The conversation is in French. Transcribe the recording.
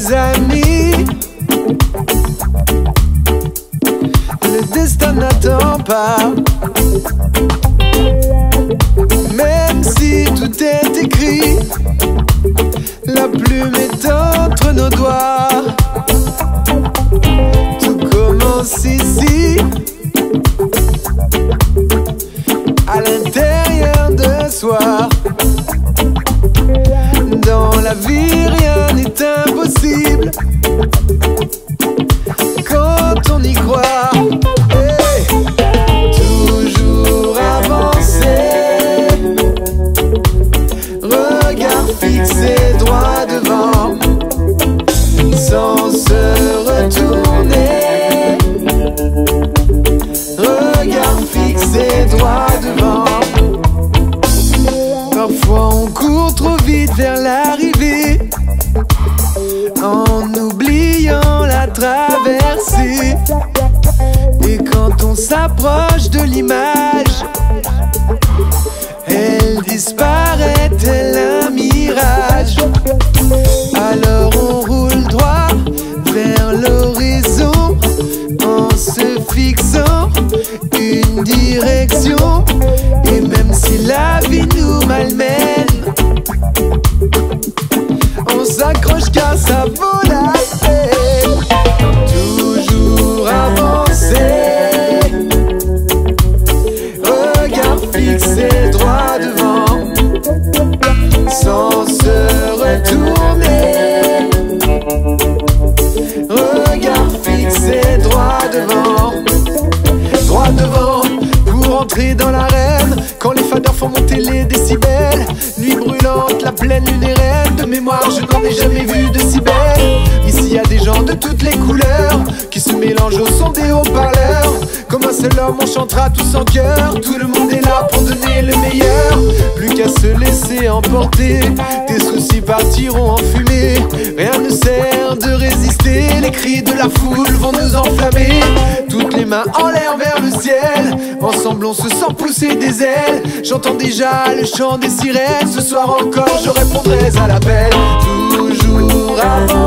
mes amis. Le destin n'attend pas. Même si tout est écrit, la plume est entre nos doigts. Tout commence ici, à l'intérieur de soi. Dans la vie, rien n'est impossible quand on y croit. Hey, toujours avancer, regard fixé droit devant, sans se retourner. Regard fixé droit devant. Parfois on court trop vite vers l'arrivée, en oubliant la traversée. Et quand on s'approche de l'image, elle disparaît tel un mirage. Alors on roule droit vers l'horizon, en se fixant une direction. Et même si la vie nous malmène, on s'accroche car ça vaut la peine. Toujours avancer, regard fixé droit devant, sans se retourner. Regard fixé droit devant. Droit devant pour entrer dans l'arène, quand les fadeurs font monter les décibels. Nuit brûlante, la pleine lune est reine. De mémoire, je n'en ai jamais vu de si belle. Ici y a des gens de toutes les couleurs qui se mélangent au son des haut-parleurs. Comme un seul homme, on chantera tous en chœur. Tout le monde est là pour donner le meilleur. Plus qu'à se laisser emporter, tes soucis partiront en fumée. Rien ne sert de résister, les cris de la foule vont nous enflammer. Toutes les mains en l'air vers le ciel, ensemble on se sent pousser des ailes. J'entends déjà le chant des sirènes, ce soir encore je répondrai à l'appel. Toujours avant